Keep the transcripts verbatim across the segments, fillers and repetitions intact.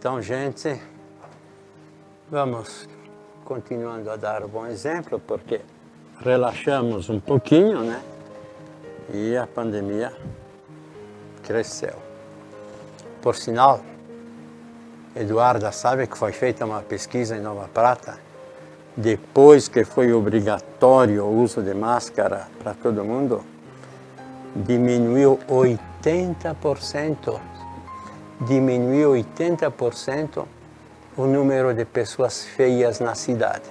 Então, gente, vamos continuando a dar um bom exemplo, porque relaxamos um pouquinho, né? E a pandemia cresceu. Por sinal, Eduarda sabe que foi feita uma pesquisa em Nova Prata, depois que foi obrigatório o uso de máscara para todo mundo, diminuiu oitenta por cento, diminuiu oitenta por cento o número de pessoas feias na cidade.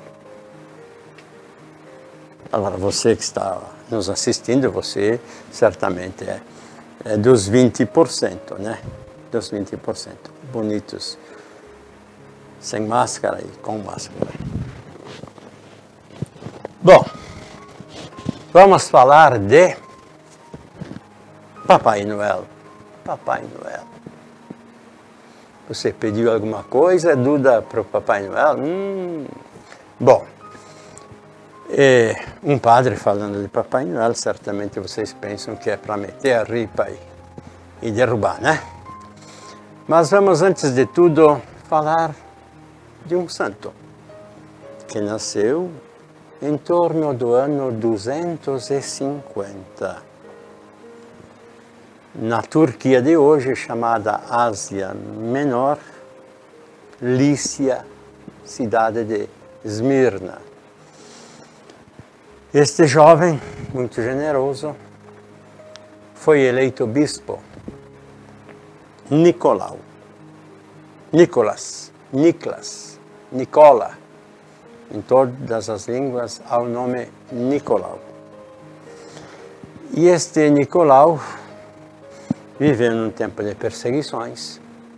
Agora, você que está nos assistindo, você certamente é, é dos vinte por cento, né? Dos vinte por cento. Bonitos, sem máscara e com máscara. Bom, vamos falar de Papai Noel. Papai Noel. Você pediu alguma coisa, Duda, para o Papai Noel? Hum, bom, é, um padre falando de Papai Noel, certamente vocês pensam que é para meter a ripa e, e derrubar, né? Mas vamos, antes de tudo, falar de um santo que nasceu em torno do ano duzentos e cinquenta. Na Turquia de hoje, chamada Ásia Menor, Lícia, cidade de Esmirna. Este jovem, muito generoso, foi eleito bispo. Nicolau, Nicolas, Niklas, Nicola, em todas as línguas há o nome Nicolau. E este Nicolau viveu num tempo de perseguições.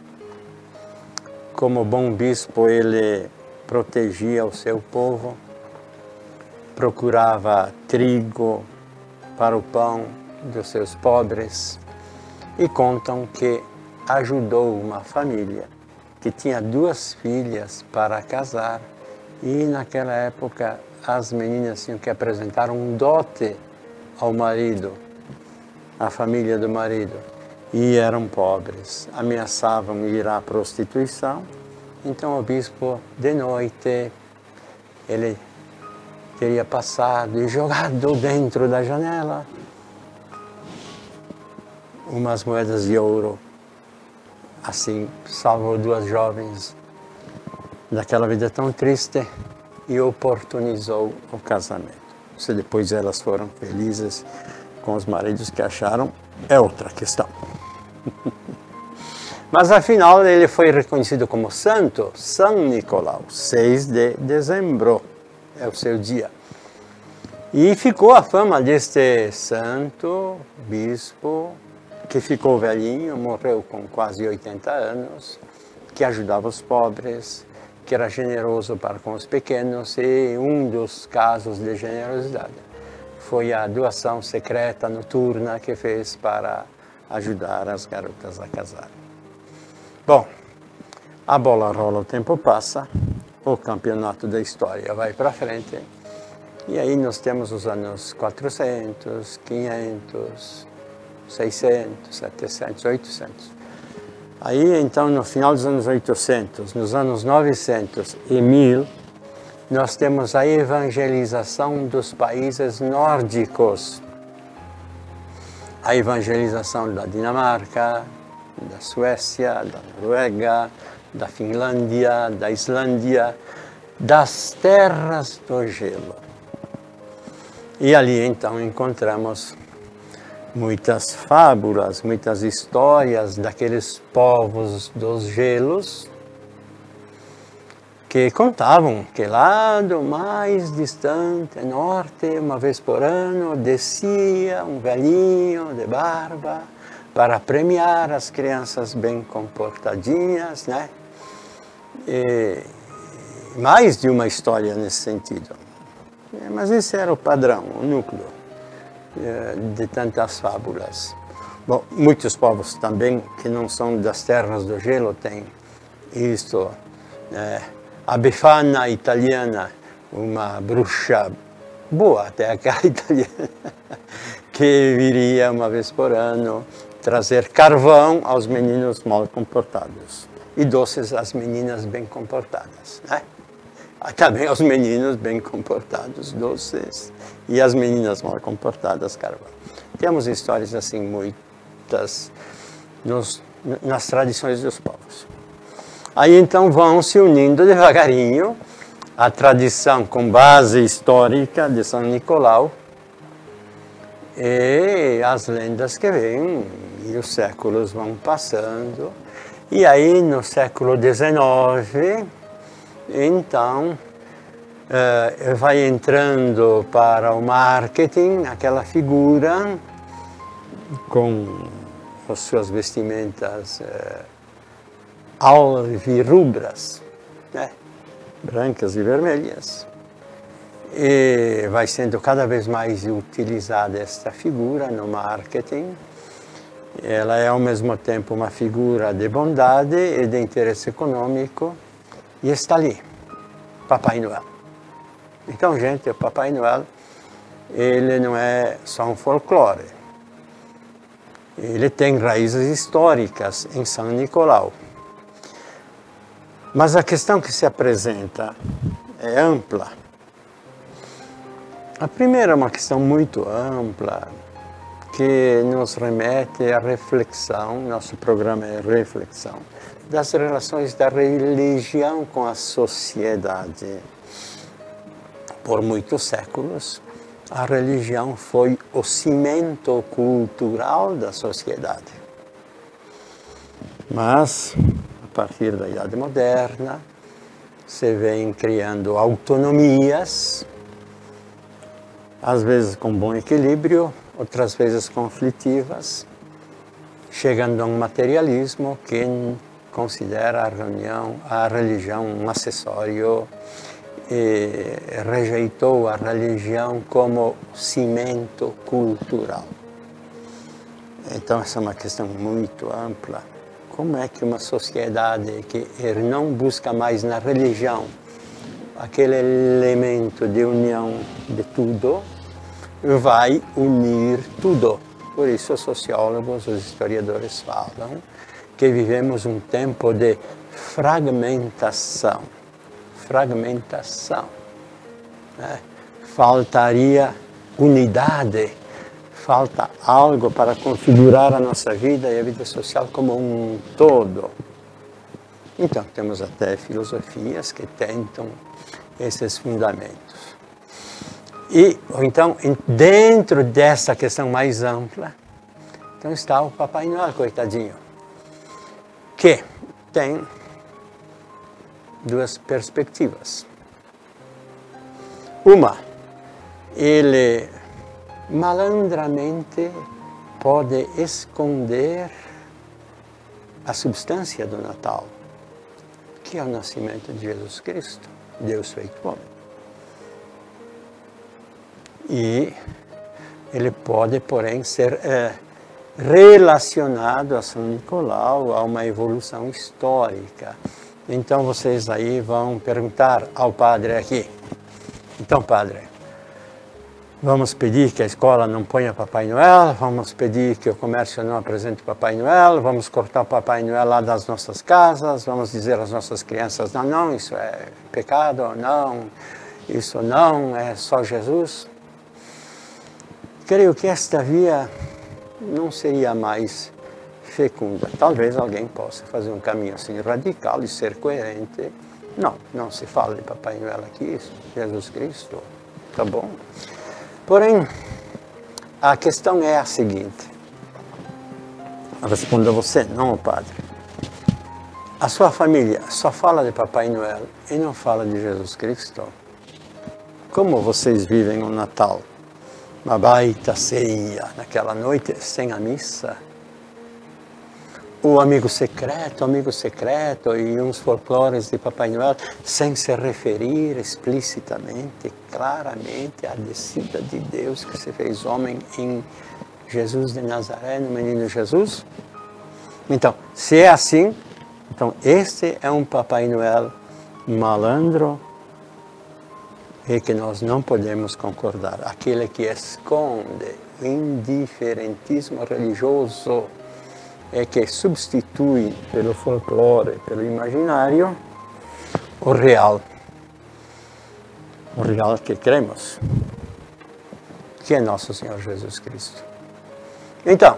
Como bom bispo, ele protegia o seu povo, procurava trigo para o pão dos seus pobres, e contam que ajudou uma família que tinha duas filhas para casar, e naquela época as meninas tinham que apresentar um dote ao marido, à família do marido, e eram pobres, ameaçavam ir à prostituição. Então o bispo, de noite, ele teria passado e jogado dentro da janela umas moedas de ouro. Assim, salvou duas jovens daquela vida tão triste e oportunizou o casamento. Se depois elas foram felizes com os maridos que acharam, é outra questão. Mas afinal ele foi reconhecido como santo, São Nicolau, seis de dezembro, é o seu dia. E ficou a fama deste santo, bispo, que ficou velhinho, morreu com quase oitenta anos, que ajudava os pobres, que era generoso para com os pequenos, e um dos casos de generosidade foi a doação secreta noturna que fez para ajudar as garotas a casar. Bom, a bola rola, o tempo passa, o campeonato da história vai para frente, e aí nós temos os anos quatrocentos, quinhentos, seiscentos, setecentos, oitocentos. Aí, então, no final dos anos oitocentos, nos anos novecentos e mil, nós temos a evangelização dos países nórdicos. A evangelização da Dinamarca, da Suécia, da Noruega, da Finlândia, da Islândia, das terras do gelo. E ali, então, encontramos muitas fábulas, muitas histórias daqueles povos dos gelos que contavam que lá do mais distante norte, uma vez por ano, descia um velhinho de barba para premiar as crianças bem comportadinhas, né? E mais de uma história nesse sentido. Mas esse era o padrão, o núcleo de tantas fábulas. Bom, muitos povos também que não são das terras do gelo têm isto. É, a Befana italiana, uma bruxa boa até aquela italiana, que viria uma vez por ano trazer carvão aos meninos mal comportados. e doces as meninas bem comportadas, né? Também os meninos bem comportados, doces, e as meninas mal comportadas, carvão. Temos histórias assim, muitas, nos, nas tradições dos povos. Aí então vão se unindo devagarinho a tradição com base histórica de São Nicolau e as lendas que vêm, e os séculos vão passando. E aí no século dezenove, então, uh, vai entrando para o marketing aquela figura com as suas vestimentas uh, alvirrubras, né? Brancas e vermelhas. E vai sendo cada vez mais utilizada esta figura no marketing. Ela é ao mesmo tempo uma figura de bondade e de interesse econômico. E está ali, Papai Noel. Então, gente, o Papai Noel, ele não é só um folclore. Ele tem raízes históricas em São Nicolau. Mas a questão que se apresenta é ampla. A primeira é uma questão muito ampla, que nos remete à reflexão, nosso programa é reflexão, das relações da religião com a sociedade. Por muitos séculos, a religião foi o cimento cultural da sociedade. Mas, a partir da Idade Moderna, se vem criando autonomias, às vezes com bom equilíbrio, outras vezes conflitivas, chegando a um materialismo que considera a, reunião, a religião um acessório e rejeitou a religião como cimento cultural. Então essa é uma questão muito ampla. Como é que uma sociedade que não busca mais na religião aquele elemento de união de tudo, vai unir tudo? Por isso os sociólogos, os historiadores falam que vivemos um tempo de fragmentação. Fragmentação. Né? Faltaria unidade, falta algo para configurar a nossa vida e a vida social como um todo. Então, temos até filosofias que tentam esses fundamentos. E, então, dentro dessa questão mais ampla, então está o Papai Noel, coitadinho, que tem duas perspectivas. Uma, ele malandramente pode esconder a substância do Natal, que é o nascimento de Jesus Cristo, Deus feito homem. E ele pode, porém, ser é, relacionado a São Nicolau, a uma evolução histórica. Então vocês aí vão perguntar ao padre aqui, então padre, vamos pedir que a escola não ponha Papai Noel, vamos pedir que o comércio não apresente Papai Noel, vamos cortar o Papai Noel lá das nossas casas, vamos dizer às nossas crianças, não, não, isso é pecado, não, isso não, é só Jesus. Creio que esta via não seria mais fecunda. Talvez alguém possa fazer um caminho assim radical e ser coerente. Não, não se fala de Papai Noel aqui, Jesus Cristo, tá bom? Porém, a questão é a seguinte. Responda você, não, padre. A sua família só fala de Papai Noel e não fala de Jesus Cristo? Como vocês vivem o Natal? Uma baita ceia naquela noite sem a missa? O amigo secreto, amigo secreto e uns folclores de Papai Noel sem se referir explicitamente, claramente à descida de Deus que se fez homem em Jesus de Nazaré, no menino Jesus? Então, se é assim, então este é um Papai Noel malandro e que nós não podemos concordar. Aquele que esconde o indiferentismo religioso é que substitui pelo folclore, pelo imaginário, o real. O real que cremos, que é nosso Senhor Jesus Cristo. Então,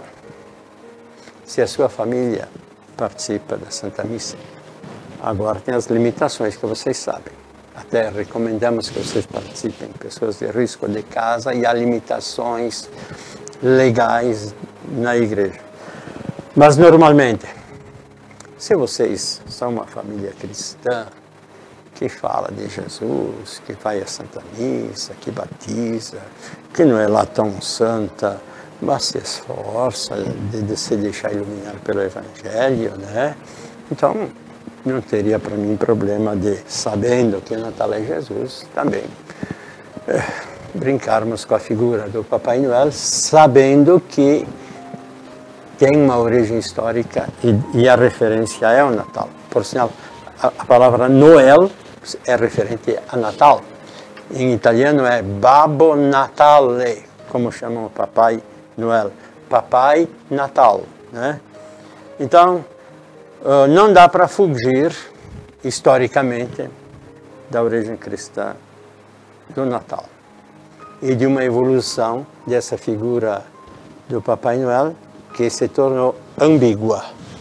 se a sua família participa da Santa Missa, agora tem as limitações que vocês sabem. Até recomendamos que vocês participem, pessoas de risco de casa, e há limitações legais na igreja. Mas normalmente, se vocês são uma família cristã, que fala de Jesus, que vai à Santa Missa, que batiza, que não é lá tão santa, mas se esforça de, de se deixar iluminar pelo Evangelho, né? Então, não teria para mim problema de, sabendo que o Natal é Jesus, também é, brincarmos com a figura do Papai Noel, sabendo que tem uma origem histórica e, e a referência é o Natal. Por sinal, a, a palavra Noel é referente a Natal. Em italiano é Babbo Natale, como chamam o Papai Noel. Papai Natal, né? Então, não dá para fugir, historicamente, da origem cristã do Natal. E de uma evolução dessa figura do Papai Noel, que se tornou ambígua.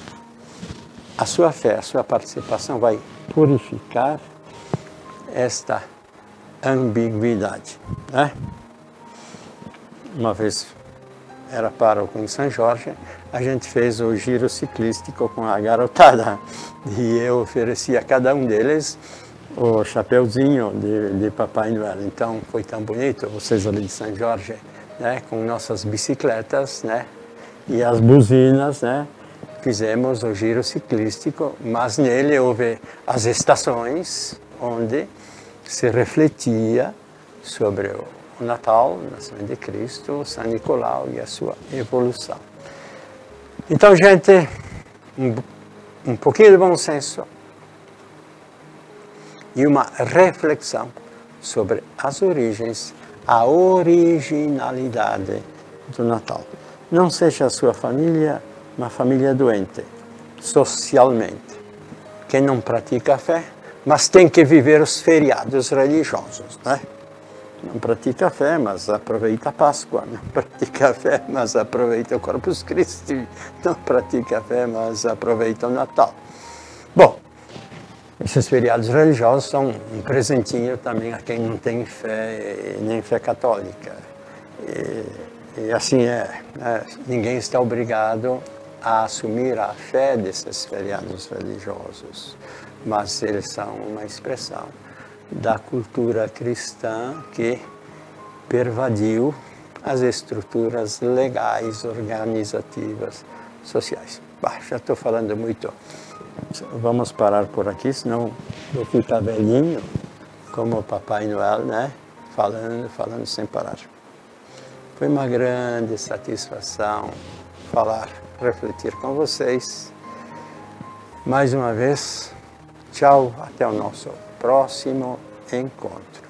A sua fé, a sua participação vai purificar esta ambiguidade, né? Uma vez era pároco em São Jorge, a gente fez o giro ciclístico com a garotada e eu ofereci a cada um deles o chapeuzinho de, de Papai Noel. Então foi tão bonito, vocês ali de São Jorge, né, com nossas bicicletas, né, e as buzinas, né, fizemos o giro ciclístico, mas nele houve as estações onde se refletia sobre o Natal, o nascimento de Cristo, São Nicolau e a sua evolução. Então, gente, um, um pouquinho de bom senso e uma reflexão sobre as origens, a originalidade do Natal. Não seja a sua família uma família doente, socialmente, que não pratica a fé, mas tem que viver os feriados religiosos, né? Não pratica a fé, mas aproveita a Páscoa. Não pratica a fé, mas aproveita o Corpus Christi. Não pratica a fé, mas aproveita o Natal. Bom, esses feriados religiosos são um presentinho também a quem não tem fé, nem fé católica. E, e assim é, né? Ninguém está obrigado a assumir a fé desses feriados religiosos, mas eles são uma expressão da cultura cristã que pervadiu as estruturas legais, organizativas, sociais. Bah, já estou falando muito. Vamos parar por aqui, senão vou ficar velhinho, como o Papai Noel, né? Falando, falando sem parar. Foi uma grande satisfação falar, refletir com vocês. Mais uma vez, tchau, até o nosso próximo encontro.